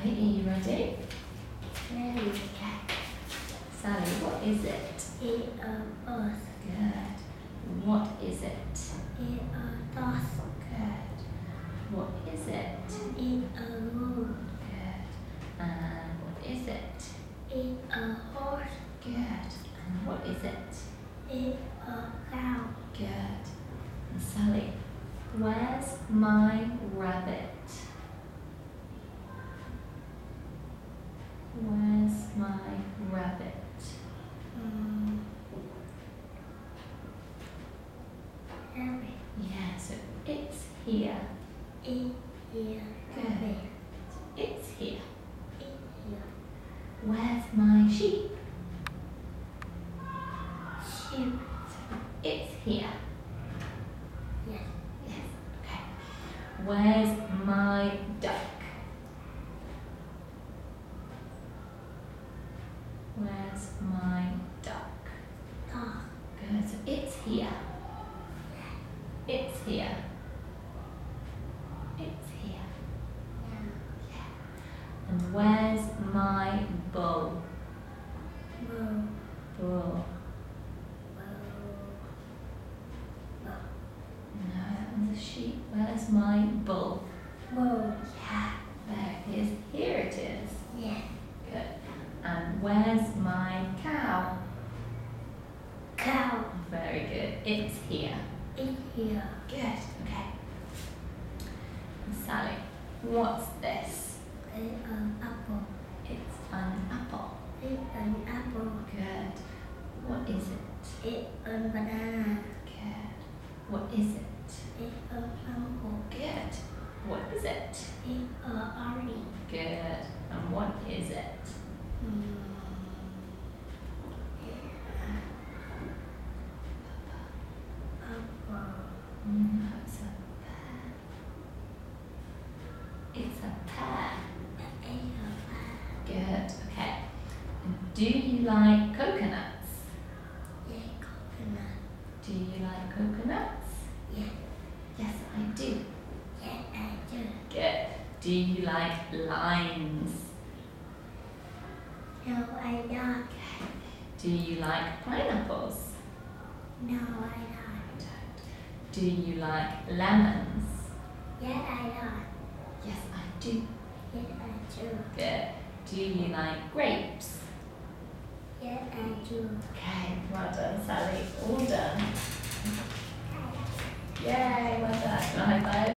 Sally, are you ready? Ready. Okay. Sally, what is it? A bus. Good. What is it? A dog. Good. What is it? A road. Good. And what is it? A horse. Good. And what is it? A cow. Good. And Sally, where's my rabbit? Where's my rabbit? Rabbit. Yeah, so it's here. Here. Rabbit. It's here. Here. Where's my sheep? Sheep. It's here. Yes. Yes. Okay. Where's my duck? Where's my duck? Dog. Good. So it's here. It's here. It's here. Yeah. And where's my bull? Bull. Bull. No, and the sheep. Where's my bull? Bull. Yeah, there it is. Here it is. Yeah. Good. And where's my cow? Cow. Very good. It's here. It's here. Good. Okay. And Sally, what's this? An apple. It's an apple. It's an apple. Good. What is it? It's a banana. Good. What is it? It's a mango. Good. What is it? It's a orange. Good. And what is it? Apple. No, it's a pear. It's a pear. Good. Okay. And do you like coconuts? Yeah, coconut. Do you like coconuts? Yeah. Yes, I do. Yeah, I do. Good. Do you like limes? No, I don't. Do you like pineapples? No, I don't. Do you like lemons? Yeah, I don't. Yes, I do. Yeah, I do. Good. Do you like grapes? Yeah, I do. Okay, well done, Sally. All done. Yay, well done. High five.